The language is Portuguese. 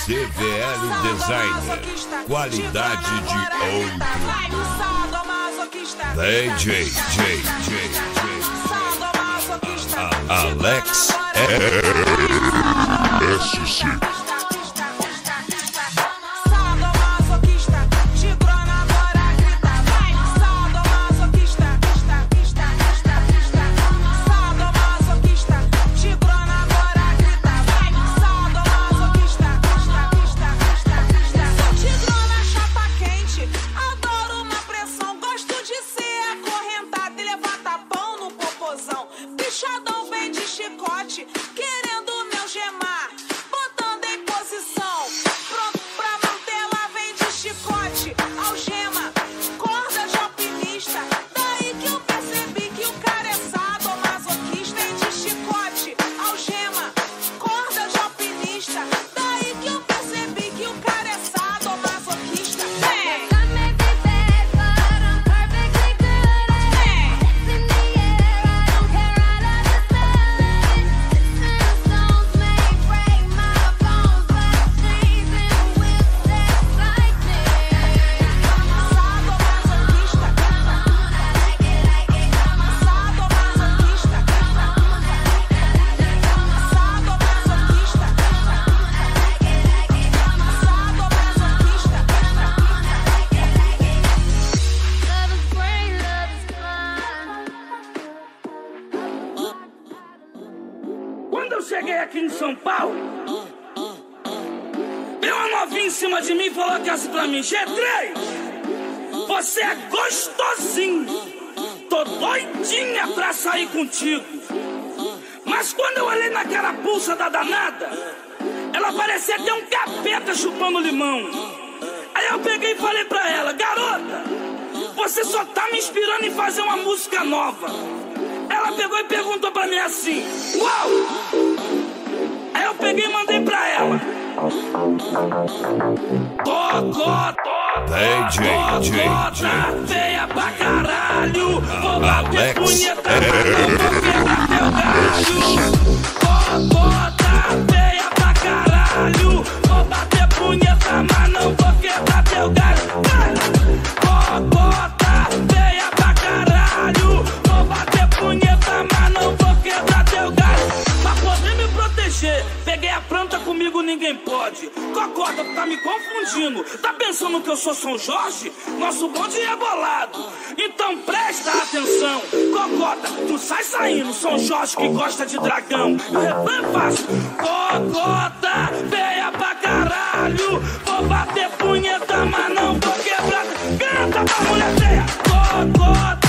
CVL Designer, qualidade de outro. DJ Alex SC. Bichadão vem de chicote, querendo me algemar, botando em posição, pronto pra mantê-la, vem de chicote, algema, corda de alpinista, daí que eu percebi que o cara é sadomasoquista, vem de chicote, algema, corda de alpinista, daí que eu percebi que o cara é sadomasoquista, vem! Quando eu cheguei aqui em São Paulo, veio uma novinha em cima de mim e falou que assim pra mim: G3, você é gostosinho, tô doidinha pra sair contigo. Mas quando eu olhei na carapuça da danada, ela parecia ter um capeta chupando limão. Aí eu peguei e falei pra ela: garota, você só tá me inspirando em fazer uma música nova. Ela pegou e perguntou pra mim assim: uau! Aí eu peguei e mandei pra ela: Cocota, feia pra caralho, vou bater punheta, vou quebrar teu galho. Cocota, feia pra caralho, vou bater punheta, mas não vou quebrar teu galho. Cocota, feia pra caralho, vou bater punheta, mas não vou quebrar teu galho. Pra poder me proteger, peguei a planta, comigo ninguém pode. Cocota, tá me confundindo, tá pensando que eu sou São Jorge? Nosso bonde é bolado, então presta atenção. Cocota, tu sai saindo, São Jorge que gosta de dragão. O refrão é fácil: Cocota, feia pra caralho, vou bater punheta, mas não vou quebrar. Canta pra mulher feia. Cocota,